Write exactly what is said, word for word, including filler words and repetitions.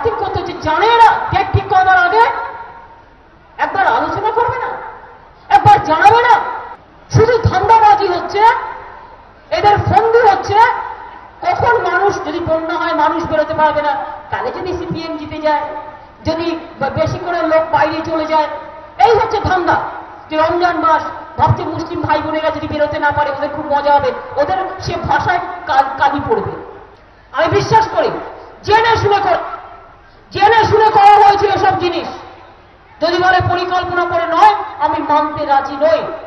বাতিল করতে হচ্ছে, জানে না ডেট ঠিক করবার আগে একবার আলোচনা করবে না, একবার জানাবে না? শুধু ধান্দাবাজি হচ্ছে, এদের ফন্দি হচ্ছে। কখন মানুষ যদি বন্যা হয় মানুষ বেরোতে পারবে না, তাহলে যদি সিপিএম জিতে যায়, যদি বেশি করে লোক বাইরে চলে যায়, এই হচ্ছে ধান্দা। যে রমজান মাস ভাবছে মুসলিম ভাই বোনেরা যদি বেরোতে না পারে ওদের খুব মজা হবে, ওদের সে ভাষায় কালি পড়বে। আমি বিশ্বাস করি জেনে শুনে কর জেনে শুনে করা হয়েছে এসব জিনিস। যদি বলে পরিকল্পনা করে নয়, আমি মানতে রাজি নই।